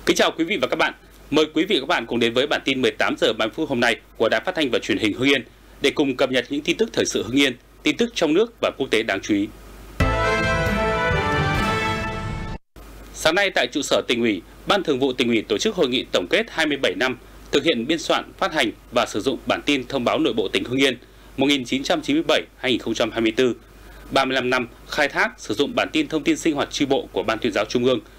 Kính chào quý vị và các bạn. Mời quý vị và các bạn cùng đến với bản tin 18 giờ 30 phút hôm nay của Đài Phát thanh và Truyền hình Hưng Yên để cùng cập nhật những tin tức thời sự Hưng Yên, tin tức trong nước và quốc tế đáng chú ý. Sáng nay tại trụ sở Tỉnh ủy, Ban Thường vụ Tỉnh ủy tổ chức hội nghị tổng kết 27 năm thực hiện biên soạn, phát hành và sử dụng bản tin thông báo nội bộ tỉnh Hưng Yên 1997-2024, 35 năm khai thác sử dụng bản tin thông tin sinh hoạt chi bộ của Ban Tuyên giáo Trung ương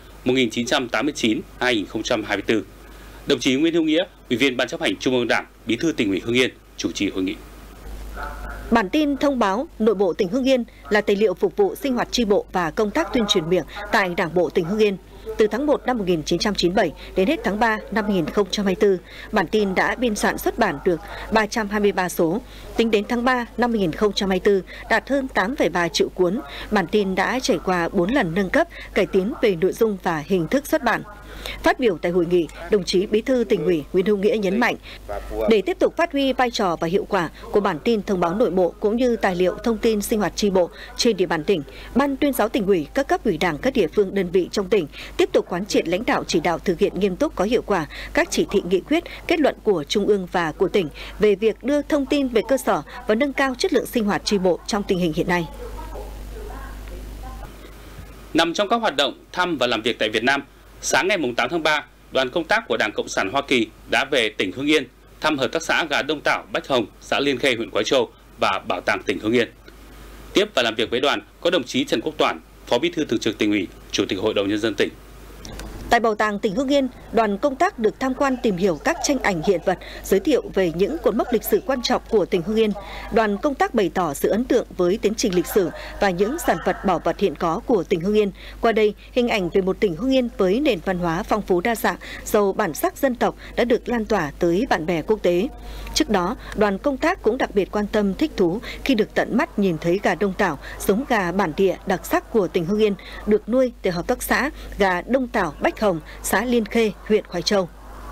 1989-2024. Đồng chí Nguyễn Hữu Nghĩa, Ủy viên Ban chấp hành Trung ương Đảng, Bí thư Tỉnh ủy Hưng Yên chủ trì hội nghị. Bản tin thông báo nội bộ tỉnh Hưng Yên là tài liệu phục vụ sinh hoạt chi bộ và công tác tuyên truyền miệng tại Đảng bộ tỉnh Hưng Yên. Từ tháng 1 năm 1997 đến hết tháng 3 năm 2024, bản tin đã biên soạn xuất bản được 323 số. Tính đến tháng 3 năm 2024, đạt hơn 8,3 triệu cuốn. Bản tin đã trải qua 4 lần nâng cấp, cải tiến về nội dung và hình thức xuất bản. Phát biểu tại hội nghị, đồng chí Bí thư Tỉnh ủy Nguyễn Hữu Nghĩa nhấn mạnh, để tiếp tục phát huy vai trò và hiệu quả của bản tin thông báo nội bộ cũng như tài liệu thông tin sinh hoạt chi bộ trên địa bàn tỉnh, Ban Tuyên giáo Tỉnh ủy, các cấp ủy Đảng, các địa phương đơn vị trong tỉnh tiếp tục quán triệt lãnh đạo chỉ đạo thực hiện nghiêm túc có hiệu quả các chỉ thị nghị quyết, kết luận của Trung ương và của tỉnh về việc đưa thông tin về cơ sở và nâng cao chất lượng sinh hoạt chi bộ trong tình hình hiện nay. Nằm trong các hoạt động thăm và làm việc tại Việt Nam, sáng ngày 8 tháng 3, đoàn công tác của Đảng Cộng sản Hoa Kỳ đã về tỉnh Hưng Yên thăm hợp tác xã gà Đông Tảo, Bách Hồng, xã Liên Khê, huyện Quái Châu và Bảo tàng tỉnh Hưng Yên. Tiếp và làm việc với đoàn có đồng chí Trần Quốc Toản, Phó Bí thư Thường trực Tỉnh ủy, Chủ tịch Hội đồng Nhân dân tỉnh. Tại Bảo tàng tỉnh Hưng Yên, đoàn công tác được tham quan tìm hiểu các tranh ảnh hiện vật, giới thiệu về những cột mốc lịch sử quan trọng của tỉnh Hưng Yên. Đoàn công tác bày tỏ sự ấn tượng với tiến trình lịch sử và những sản vật bảo vật hiện có của tỉnh Hưng Yên. Qua đây, hình ảnh về một tỉnh Hưng Yên với nền văn hóa phong phú đa dạng, giàu bản sắc dân tộc đã được lan tỏa tới bạn bè quốc tế. Trước đó, đoàn công tác cũng đặc biệt quan tâm, thích thú khi được tận mắt nhìn thấy gà Đông Tảo, giống gà bản địa đặc sắc của tỉnh Hưng Yên, được nuôi tại hợp tác xã gà Đông Tảo, Bách Hồng, xã Liên Khê, huyện Khoái Châu.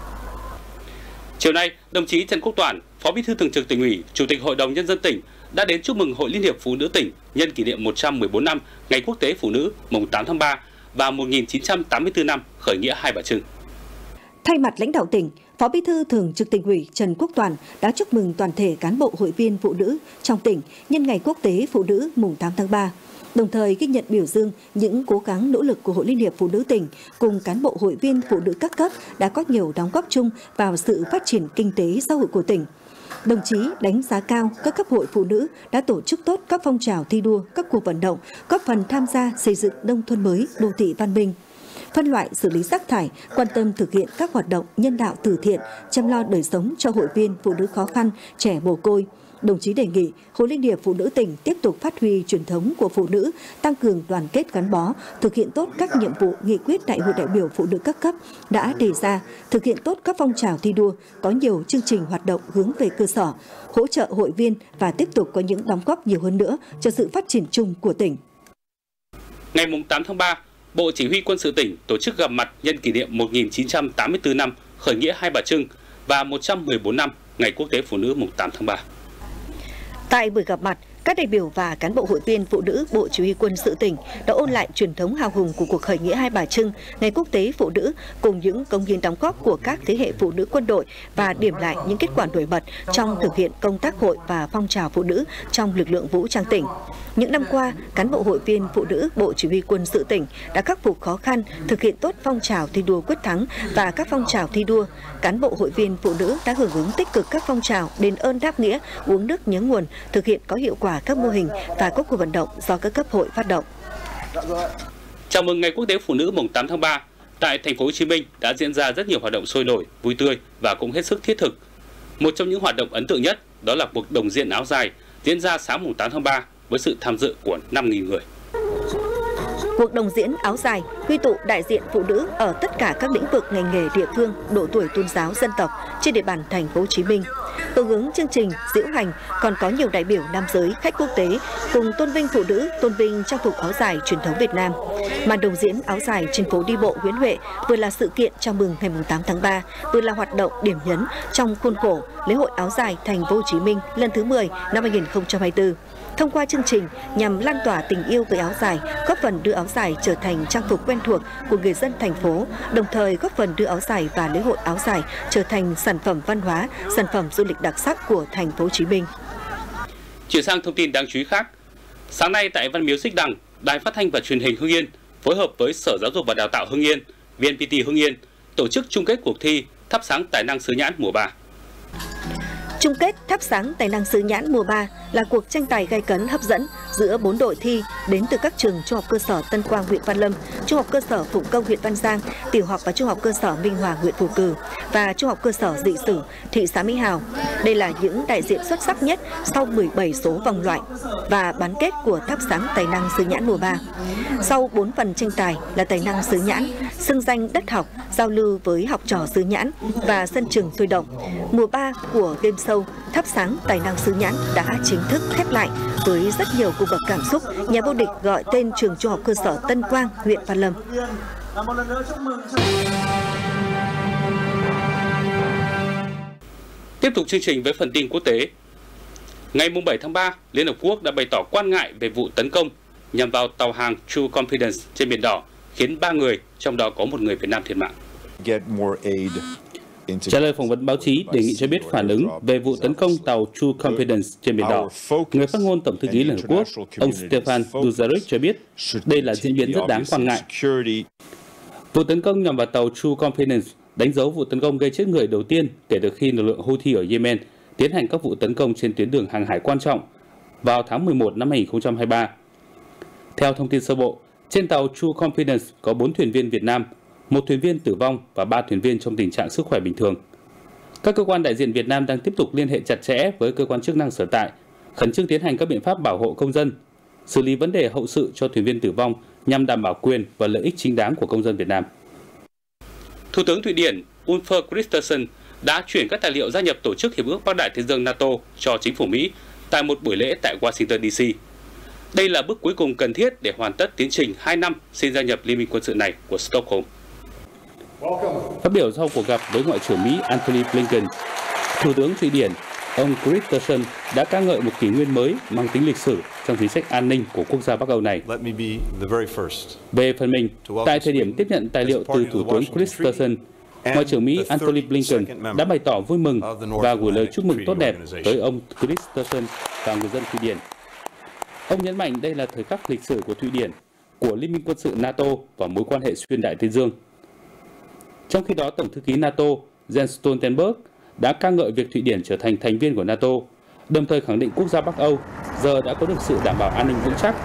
Chiều nay, đồng chí Trần Quốc Toản, Phó Bí thư Thường trực Tỉnh ủy, Chủ tịch Hội đồng Nhân dân tỉnh đã đến chúc mừng Hội Liên hiệp Phụ nữ tỉnh nhân kỷ niệm 114 năm Ngày Quốc tế Phụ nữ mùng 8 tháng 3 và 1984 năm khởi nghĩa Hai Bà Trưng. Thay mặt lãnh đạo tỉnh, Phó Bí thư Thường trực Tỉnh ủy Trần Quốc Toản đã chúc mừng toàn thể cán bộ hội viên phụ nữ trong tỉnh nhân Ngày Quốc tế Phụ nữ mùng 8 tháng 3. Đồng thời ghi nhận biểu dương những cố gắng nỗ lực của Hội Liên hiệp Phụ nữ tỉnh cùng cán bộ hội viên phụ nữ các cấp đã có nhiều đóng góp chung vào sự phát triển kinh tế xã hội của tỉnh. Đồng chí đánh giá cao các cấp hội phụ nữ đã tổ chức tốt các phong trào thi đua, các cuộc vận động, góp phần tham gia xây dựng nông thôn mới, đô thị văn minh, phân loại xử lý rác thải, quan tâm thực hiện các hoạt động nhân đạo từ thiện, chăm lo đời sống cho hội viên phụ nữ khó khăn, trẻ mồ côi. Đồng chí đề nghị Hội Liên hiệp Phụ nữ tỉnh tiếp tục phát huy truyền thống của phụ nữ, tăng cường đoàn kết gắn bó, thực hiện tốt các nhiệm vụ nghị quyết Đại hội đại biểu phụ nữ các cấp đã đề ra, thực hiện tốt các phong trào thi đua, có nhiều chương trình hoạt động hướng về cơ sở, hỗ trợ hội viên và tiếp tục có những đóng góp nhiều hơn nữa cho sự phát triển chung của tỉnh. Ngày 8 tháng 3, Bộ Chỉ huy Quân sự tỉnh tổ chức gặp mặt nhân kỷ niệm 1984 năm khởi nghĩa Hai Bà Trưng và 114 năm Ngày Quốc tế Phụ nữ mùng 8 tháng 3. Tại buổi gặp mặt, các đại biểu và cán bộ hội viên phụ nữ Bộ Chỉ huy Quân sự tỉnh đã ôn lại truyền thống hào hùng của cuộc khởi nghĩa Hai Bà Trưng, Ngày Quốc tế Phụ nữ cùng những cống hiến đóng góp của các thế hệ phụ nữ quân đội và điểm lại những kết quả nổi bật trong thực hiện công tác hội và phong trào phụ nữ trong lực lượng vũ trang tỉnh. Những năm qua, cán bộ hội viên phụ nữ Bộ Chỉ huy Quân sự tỉnh đã khắc phục khó khăn, thực hiện tốt phong trào thi đua quyết thắng và các phong trào thi đua. Cán bộ hội viên phụ nữ đã hưởng ứng tích cực các phong trào đền ơn đáp nghĩa, uống nước nhớ nguồn, thực hiện có hiệu quả các mô hình và các cuộc vận động do các cấp hội phát động. Chào mừng Ngày Quốc tế Phụ nữ mùng 8 tháng 3, tại thành phố Hồ Chí Minh đã diễn ra rất nhiều hoạt động sôi nổi, vui tươi và cũng hết sức thiết thực. Một trong những hoạt động ấn tượng nhất đó là cuộc đồng diện áo dài diễn ra sáng mùng 8 tháng 3 với sự tham dự của 5.000 người. Cuộc đồng diễn áo dài quy tụ đại diện phụ nữ ở tất cả các lĩnh vực ngành nghề địa phương, độ tuổi tôn giáo dân tộc trên địa bàn thành phố Hồ Chí Minh. Hưởng ứng chương trình diễu hành còn có nhiều đại biểu nam giới, khách quốc tế cùng tôn vinh phụ nữ, tôn vinh trang phục áo dài truyền thống Việt Nam. Màn đồng diễn áo dài trên phố đi bộ Nguyễn Huệ vừa là sự kiện chào mừng ngày 8 tháng 3, vừa là hoạt động điểm nhấn trong khuôn khổ lễ hội áo dài thành phố Hồ Chí Minh lần thứ 10 năm 2024. Thông qua chương trình nhằm lan tỏa tình yêu với áo dài, góp góp phần đưa áo dài trở thành trang phục quen thuộc của người dân thành phố, đồng thời góp phần đưa áo dài và lễ hội áo dài trở thành sản phẩm văn hóa, sản phẩm du lịch đặc sắc của thành phố Hồ Chí Minh. Chuyển sang thông tin đáng chú ý khác. Sáng nay tại Văn Miếu Xích Đằng, Đài Phát thanh và Truyền hình Hưng Yên phối hợp với Sở Giáo dục và Đào tạo Hưng Yên, VNPT Hưng Yên tổ chức chung kết cuộc thi thắp sáng tài năng xứ Nhãn mùa 3. Chung kết thắp sáng tài năng xứ Nhãn mùa 3 là cuộc tranh tài gay cấn hấp dẫn giữa 4 đội thi đến từ các trường Trung học cơ sở Tân Quang huyện Văn Lâm, Trung học cơ sở Phụng Công huyện Văn Giang, Tiểu học và Trung học cơ sở Minh Hòa huyện Phù Cử và Trung học cơ sở Dị Sử, thị xã Mỹ Hào. Đây là những đại diện xuất sắc nhất sau 17 số vòng loại và bán kết của thắp sáng tài năng xứ Nhãn mùa 3. Sau 4 phần tranh tài là tài năng xứ Nhãn, xưng danh đất học, giao lưu với học trò xứ Nhãn và sân trường sôi động. Mùa 3 của game show thắp sáng tài năng xứ Nhãn đã chính thức khép lại với rất nhiều cung bậc cảm xúc. Nhà vô địch gọi tên trường Trung học cơ sở Tân Quang, huyện Văn Lâm. Tiếp tục chương trình với phần tin quốc tế. Ngày 7 tháng 3, Liên Hợp Quốc đã bày tỏ quan ngại về vụ tấn công nhằm vào tàu hàng True Confidence trên Biển Đỏ, khiến 3 người, trong đó có một người Việt Nam thiệt mạng. Trả lời phỏng vấn báo chí đề nghị cho biết phản ứng về vụ tấn công tàu True Confidence trên Biển Đỏ, người phát ngôn Tổng thư ký Liên Hợp Quốc, ông Stefan Dujarric cho biết đây là diễn biến rất đáng quan ngại. Vụ tấn công nhằm vào tàu True Confidence đánh dấu vụ tấn công gây chết người đầu tiên kể từ khi lực lượng Houthi ở Yemen tiến hành các vụ tấn công trên tuyến đường hàng hải quan trọng vào tháng 11 năm 2023. Theo thông tin sơ bộ, trên tàu True Confidence có 4 thuyền viên Việt Nam, 1 thuyền viên tử vong và 3 thuyền viên trong tình trạng sức khỏe bình thường. Các cơ quan đại diện Việt Nam đang tiếp tục liên hệ chặt chẽ với cơ quan chức năng sở tại, khẩn trương tiến hành các biện pháp bảo hộ công dân, xử lý vấn đề hậu sự cho thuyền viên tử vong nhằm đảm bảo quyền và lợi ích chính đáng của công dân Việt Nam. Thủ tướng Thụy Điển Ulf Kristersson đã chuyển các tài liệu gia nhập Tổ chức Hiệp ước Bắc Đại Tây Dương NATO cho chính phủ Mỹ tại một buổi lễ tại Washington DC. Đây là bước cuối cùng cần thiết để hoàn tất tiến trình 2 năm xin gia nhập liên minh quân sự này của Stockholm. Phát biểu sau cuộc gặp với Ngoại trưởng Mỹ Antony Blinken, Thủ tướng Thụy Điển ông Kristersson đã ca ngợi một kỷ nguyên mới mang tính lịch sử trong chính sách an ninh của quốc gia Bắc Âu này. Về phần mình, tại thời điểm tiếp nhận tài liệu từ Thủ tướng Kristersson, Ngoại trưởng Mỹ Antony Blinken đã bày tỏ vui mừng và gửi lời chúc mừng tốt đẹp tới ông Kristersson và người dân Thụy Điển. Ông nhấn mạnh đây là thời khắc lịch sử của Thụy Điển, của Liên minh quân sự NATO và mối quan hệ xuyên Đại Tây Dương. Trong khi đó, Tổng thư ký NATO Jens Stoltenberg đã ca ngợi việc Thụy Điển trở thành thành viên của NATO, đồng thời khẳng định quốc gia Bắc Âu giờ đã có được sự đảm bảo an ninh vững chắc.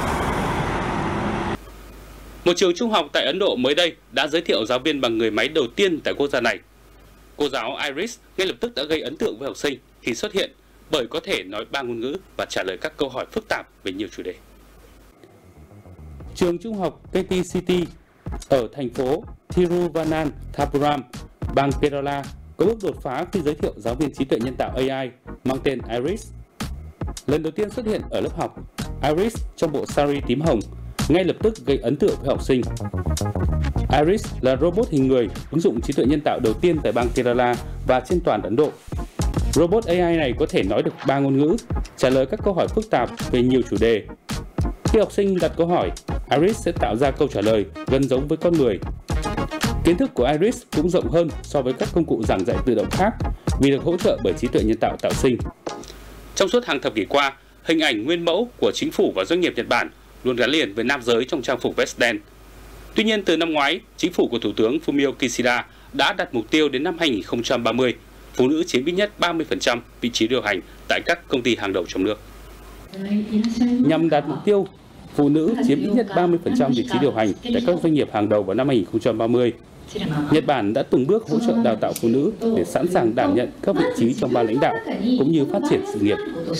Một trường trung học tại Ấn Độ mới đây đã giới thiệu giáo viên bằng người máy đầu tiên tại quốc gia này. Cô giáo Iris ngay lập tức đã gây ấn tượng với học sinh khi xuất hiện bởi có thể nói 3 ngôn ngữ và trả lời các câu hỏi phức tạp về nhiều chủ đề. Trường trung học KT City ở thành phố Thiruvananthapuram, bang Kerala có bước đột phá khi giới thiệu giáo viên trí tuệ nhân tạo AI mang tên Iris. Lần đầu tiên xuất hiện ở lớp học, Iris trong bộ sari tím hồng ngay lập tức gây ấn tượng với học sinh. Iris là robot hình người ứng dụng trí tuệ nhân tạo đầu tiên tại bang Kerala và trên toàn Ấn Độ. Robot AI này có thể nói được 3 ngôn ngữ, trả lời các câu hỏi phức tạp về nhiều chủ đề. Khi học sinh đặt câu hỏi, Iris sẽ tạo ra câu trả lời gần giống với con người. Kiến thức của Iris cũng rộng hơn so với các công cụ giảng dạy tự động khác vì được hỗ trợ bởi trí tuệ nhân tạo tạo sinh. Trong suốt hàng thập kỷ qua, hình ảnh nguyên mẫu của chính phủ và doanh nghiệp Nhật Bản luôn gắn liền với nam giới trong trang phục vest đen. Tuy nhiên, từ năm ngoái, chính phủ của Thủ tướng Fumio Kishida đã đặt mục tiêu đến năm 2030, phụ nữ chiếm ít nhất 30% vị trí điều hành tại các công ty hàng đầu trong nước. Nhằm đạt mục tiêu, phụ nữ chiếm ít nhất 30% vị trí điều hành tại các doanh nghiệp hàng đầu vào năm 2030, Nhật Bản đã từng bước hỗ trợ đào tạo phụ nữ để sẵn sàng đảm nhận các vị trí trong ban lãnh đạo cũng như phát triển sự nghiệp.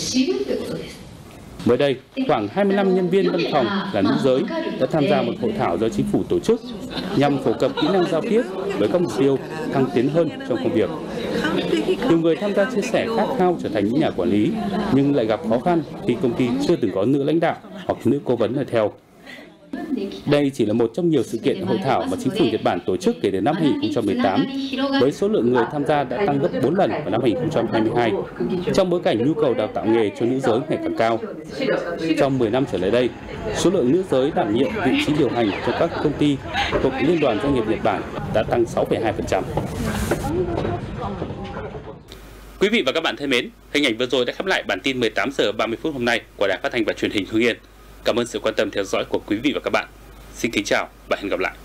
Mới đây, khoảng 25 nhân viên văn phòng là nữ giới đã tham gia một hội thảo do chính phủ tổ chức nhằm phổ cập kỹ năng giao tiếp với các mục tiêu thăng tiến hơn trong công việc. Nhiều người tham gia chia sẻ khát khao trở thành những nhà quản lý, nhưng lại gặp khó khăn khi công ty chưa từng có nữ lãnh đạo hoặc nữ cố vấn ở theo. Đây chỉ là một trong nhiều sự kiện hội thảo mà chính phủ Nhật Bản tổ chức kể từ năm 2018, với số lượng người tham gia đã tăng gấp 4 lần vào năm 2022, trong bối cảnh nhu cầu đào tạo nghề cho nữ giới ngày càng cao. Trong 10 năm trở lại đây, số lượng nữ giới đảm nhiệm vị trí điều hành trong các công ty thuộc Liên đoàn Doanh nghiệp Nhật Bản đã tăng 6,2%. Quý vị và các bạn thân mến, hình ảnh vừa rồi đã khép lại bản tin 18 giờ 30 phút hôm nay của Đài Phát thanh và Truyền hình Hưng Yên. Cảm ơn sự quan tâm theo dõi của quý vị và các bạn. Xin kính chào và hẹn gặp lại.